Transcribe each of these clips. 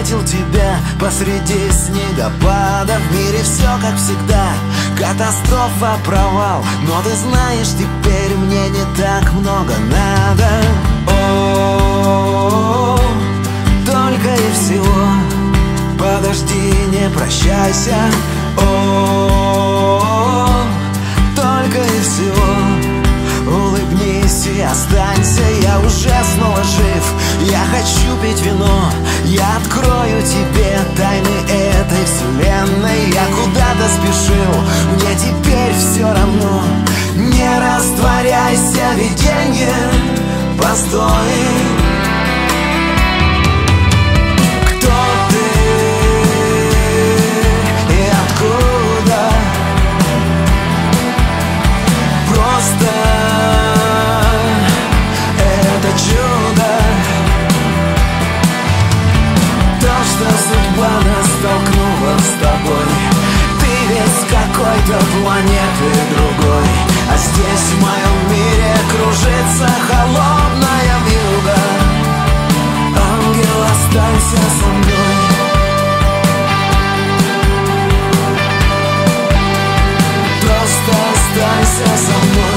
встретил тебя посреди снегопада. В мире все как всегда, катастрофа, провал. Но ты знаешь, теперь мне не так много надо. О, только и всего. Подожди, не прощайся. О, только и всего. Улыбнись и останься. Я уже снова жив. Я хочу пить вино. Я открою тебе тайны этой вселенной. Я куда-то спешил, мне теперь все равно. Не растворяйся, виденье, постой. Кто ты и откуда? Просто это чудо. То, что судьба нас столкнула с тобой. Ты весь какой-то планеты другой. А здесь в моем мире кружится холодная вьюга. Ангел, останься со мной. Просто останься со мной.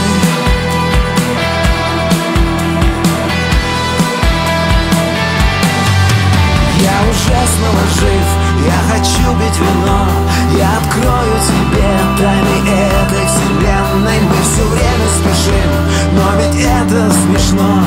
Я уже снова жив. Я хочу пить вино. Я открою тебе тайны этой вселенной. Мы все время спешим, но ведь это смешно.